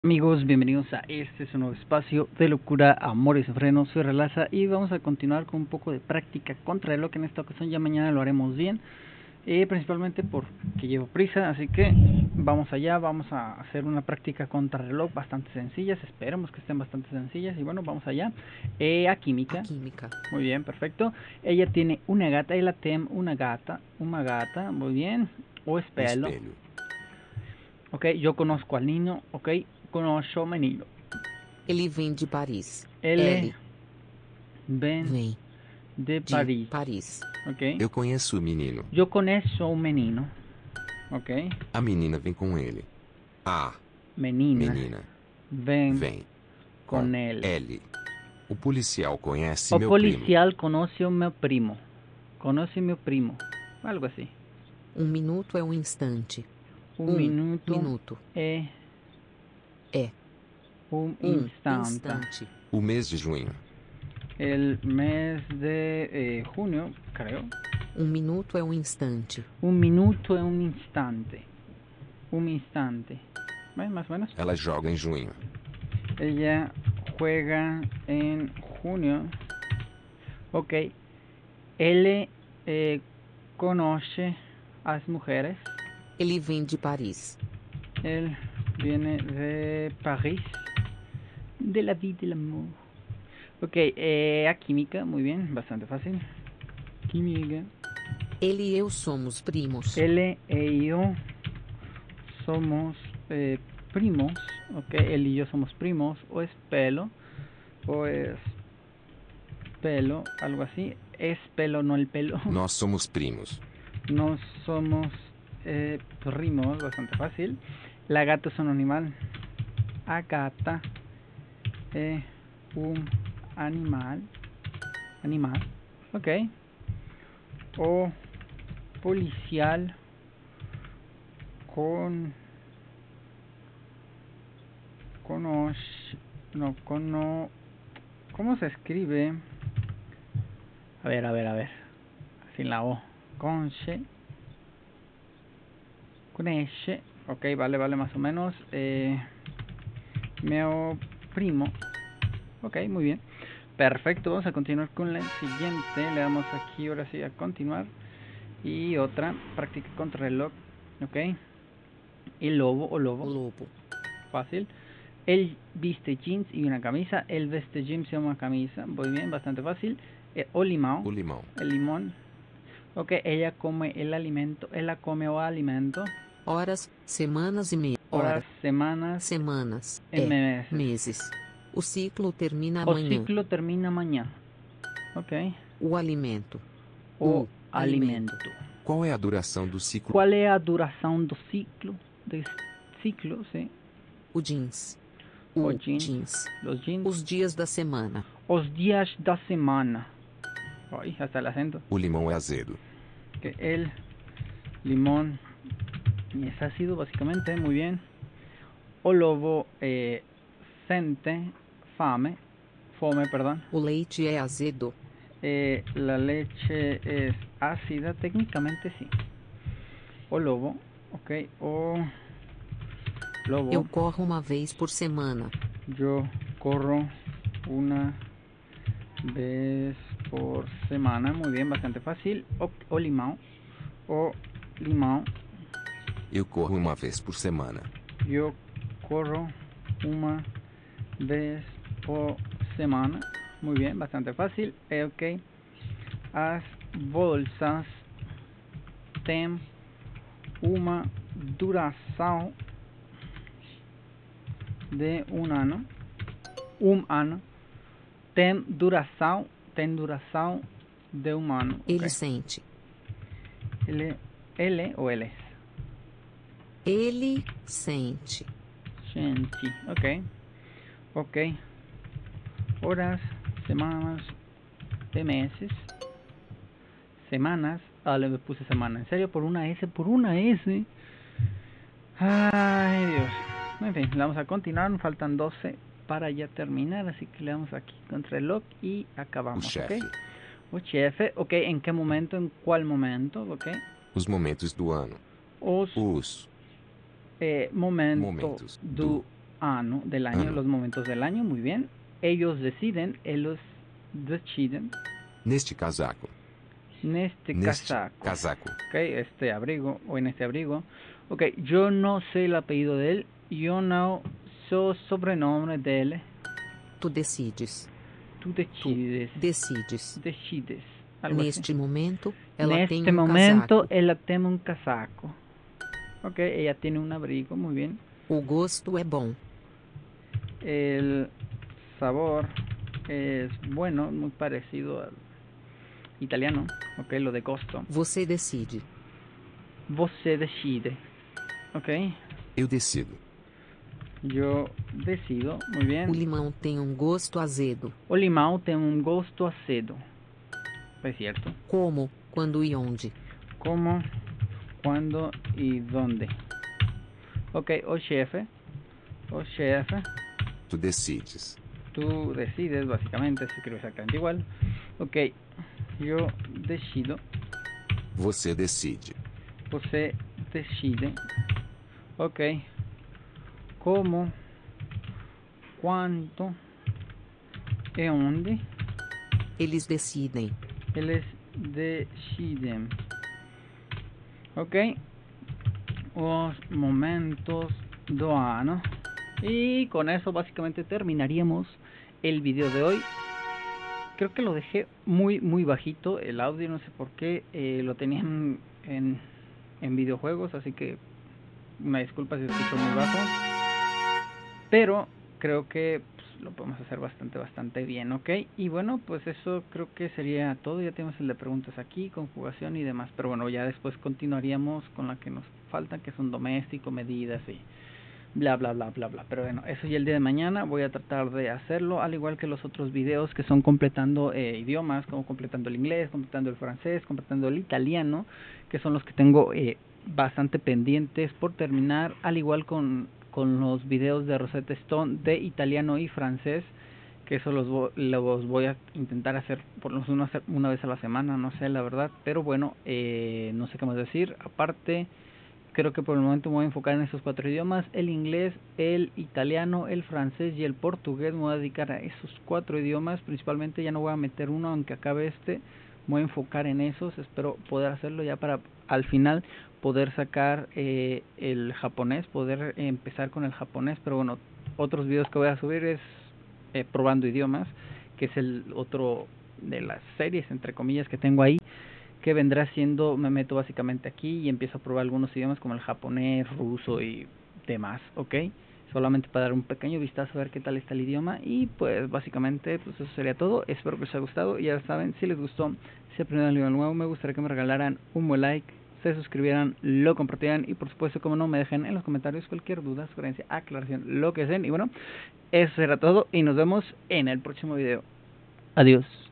Amigos, bienvenidos a este su nuevo espacio de locura, amor y frenos. Soy Relaza y vamos a continuar con un poco de práctica contra el reloj. En esta ocasión ya mañana lo haremos bien, principalmente porque llevo prisa, así que vamos allá. Vamos a hacer una práctica contra reloj bastante sencillas, esperemos que estén bastante sencillas y bueno, vamos allá. A química. Muy bien, perfecto. Ella tiene una gata, ella tem una gata, muy bien. O espelho. Ok, yo conozco al niño, ok. Conosco o menino. Ele vem de Paris. Ele vem de de Paris. Ok. Eu conheço o menino. Eu conheço o menino. Ok. A menina vem com ele. A menina vem com ele. Ele. O policial conhece O meu policial primo. conhece o meu primo. Conhece meu primo. Algo assim. Um minuto é um instante. Minuto é um instante. O mês de junho. El mes de junio, creo. Um minuto é um instante. Un minuto é um instante. Un instante. Más o menos. Ela joga em junho. Ella juega en junio. Ok. Ele conoce as mujeres. Ele vem de Paris. Él viene de París. De la vie de l'amour. Ok, a química, muy bien, bastante fácil. Química. Ele e eu somos primos. Él y yo somos primos. Ok, él y yo somos primos. O es pelo. Algo así. Es pelo, no el pelo. Nós somos primos. No somos primos, bastante fácil. La gata es un animal. A gata es un animal. Ok. O policial ¿cómo se escribe? A ver. Sin la O. Conoce. Ok, vale, más o menos. Meo primo. Ok, muy bien. Perfecto, vamos a continuar con la siguiente. Le damos aquí, ahora sí, a continuar. Y otra, práctica contra reloj. Ok. El lobo o lobo. O lobo. Fácil. Él viste jeans y una camisa. Él veste jeans y una camisa. Muy bien, bastante fácil. O limón. O limão. El limón. Ok, ella come el alimento. Ella come o alimento. Horas, semanas e meses. Horas, semanas e meses. meses. O ciclo termina O amanhã. ciclo termina amanhã. Ok. O alimento. O alimento. Qual é a duração do ciclo? Qual é a duração do ciclo? Ciclo, sim. O jeans. O jeans. Los jeans. Os dias da semana. Os dias da semana. Ay, hasta el acento. O limão é azedo. Que el limón es ácido, básicamente. Muy bien. O lobo sente fome, perdón. O leite é azedo. La leche es ácida, técnicamente sí. O lobo, ok. O lobo. Eu corro uma vez por semana. Yo corro una vez por semana. Muy bien, bastante fácil. O limão. O limão. Eu corro uma vez por semana. Yo corro una vez por semana. Muy bien, bastante fácil. Ok. As bolsas têm uma duração de um ano. Ano. Tem duração de um ano. Ele Okay. sente. Ele ou eles? Ele sente. Gente, ok. Horas, semanas, de meses. Semanas. Le puse semana. En serio, por una S. Ay, Dios. En fin, vamos a continuar. Nos faltan 12 para ya terminar. Así que le damos aquí contra el lock y acabamos. O chefe. Ok. O chefe. Ok, ¿en qué momento? ¿En cuál momento? Ok. Os momentos do ano. Os Os momentos do ano del año, Ano. los momentos del año, muy bien. Ellos deciden, ellos deciden, Neste casaco. neste Neste casaco. casaco. Ok, este abrigo, o en este abrigo. Ok, yo no sé el apellido de él, yo no sé el sobrenombre de él. Tu decides. Tú decides, Decides. algo así. Neste momento, ela tem Neste momento, ella tiene un casaco. Ok, ella tiene un abrigo, muy bien. O gosto é bom. El sabor es bueno, muy parecido al italiano. Ok, lo de gusto. Você decide. Você decide. Ok, Eu decido. yo decido, muy O bien. limão tem gosto azedo. O limão tem un gusto acedo. Es cierto. Como, quando e onde. ¿Cómo, cuándo y dónde? Ok, o chefe. O chefe. Tu decides. Tú decides, básicamente, se escribe exactamente igual. Ok, yo decido. Você decide. Você decide. Ok. Como, quanto e onde Eles decidem. eles decidem. Ok. Os momentos do ano. Y con eso básicamente terminaríamos el video de hoy. Creo que lo dejé muy bajito el audio, no sé por qué. Lo tenía en videojuegos, así que una disculpa si escucho muy bajo. Pero creo que pues, lo podemos hacer bastante bien, ¿ok? Y bueno, pues eso creo que sería todo. Ya tenemos el de preguntas aquí, conjugación y demás. Pero bueno, ya después continuaríamos con la que nos faltan, que son doméstico, medidas y bla bla bla bla bla. Pero bueno, eso ya el día de mañana voy a tratar de hacerlo, al igual que los otros videos que son completando idiomas, como completando el inglés, completando el francés, completando el italiano, que son los que tengo bastante pendientes por terminar, al igual con los videos de Rosetta Stone de italiano y francés, que eso los voy a intentar hacer por lo menos una vez a la semana, no sé la verdad, pero bueno, no sé qué más decir. Aparte, creo que por el momento me voy a enfocar en esos 4 idiomas: el inglés, el italiano, el francés y el portugués. Me voy a dedicar a esos 4 idiomas principalmente, ya no voy a meter uno aunque acabe este. Me voy a enfocar en esos, espero poder hacerlo ya para al final poder sacar el japonés, poder empezar con el japonés. Pero bueno, otros videos que voy a subir es probando idiomas, que es el otro de las series entre comillas que tengo ahí, que vendrá siendo, me meto básicamente aquí y empiezo a probar algunos idiomas como el japonés, ruso y demás, ¿ok? Solamente para dar un pequeño vistazo a ver qué tal está el idioma. Y pues básicamente pues eso sería todo. Espero que les haya gustado. Y ya saben, si les gustó, si aprendieron algo nuevo, me gustaría que me regalaran un buen like, se suscribieran, lo compartieran y por supuesto, como no, me dejen en los comentarios cualquier duda, sugerencia, aclaración, lo que sea. Y bueno, eso será todo y nos vemos en el próximo video. Adiós.